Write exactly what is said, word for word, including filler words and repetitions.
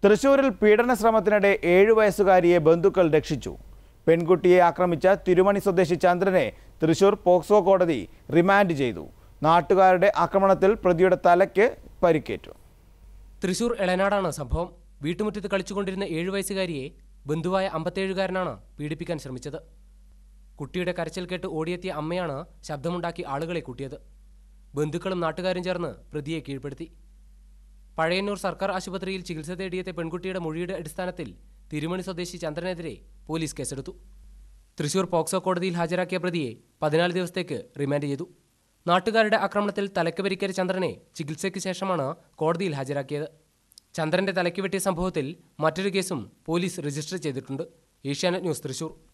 തൃശൂരിൽ പീഡന ശ്രമത്തിനിടെ ഏഴു വയസ്സുകാരിയെ ബന്ധുക്കൾ രക്ഷിച്ചു. പെൺകുട്ടിയെ ആക്രമിച്ച തിരുമണി സ്വദേശി ചന്ദ്രനെ തൃശൂർ പോക്സോ കോടതി റിമാൻഡ് ചെയ്തു. നാട്ടുകാരുടെ ആക്രമണത്തിൽ പ്രതിയുടെ തലയ്ക്ക് പരിക്കേറ്റു. തൃശൂർ എളനാടാണ് സംഭവം. വീട്ടുമുറ്റത്ത് കളിച്ചുകൊണ്ടിരുന്ന ഏഴു വയസ്സുകാരിയെ ബന്ധുവായ അമ്പത്തേഴുകാരനാണ് പീഡിപ്പിക്കാൻ ശ്രമിച്ചത്. കുട്ടിയുടെ കരച്ചിൽ കേട്ട് ഓടിയെത്തിയ അമ്മയാണ് ശബ്ദമുണ്ടാക്കി ആളുകളെ കൂട്ടിയത്. ബന്ധുക്കളും നാട്ടുകാരും ചേർന്ന് പ്രതിയെ കീഴ്പ്പെടുത്തി. പഴയന്നൂർ സർക്കാർ ആശുപത്രിയിൽ ചികിത്സ തേടിയെത്തിയ പെൺകുട്ടിയുടെ മൊഴിയുടെ അടിസ്ഥാനത്തിൽ തിരുമണി സ്വദേശി ചന്ദ്രനെതിരെ പോലീസ് കേസെടുത്തു. തൃശൂർ പോക്സോ കോടതിയിൽ ഹാജരാക്കിയ പ്രതിയെ പതിനാല് ദിവസത്തേക്ക് റിമാൻഡ് ചെയ്തു. നാട്ടുകാരുടെ ആക്രമണത്തിൽ തലയ്ക്ക് പരിക്കേറ്റ ചന്ദ്രനെ ചികിത്സയ്ക്ക് ശേഷമാണ് കോടതിയിൽ ഹാജരാക്കിയത്. ചന്ദ്രന്റെ തലയ്ക്ക് വെട്ടിയ സംഭവത്തിൽ മറ്റൊരു കേസും പോലീസ് രജിസ്റ്റർ ചെയ്തിട്ടുണ്ട്. ഏഷ്യാനെറ്റ് ന്യൂസ്, തൃശൂർ.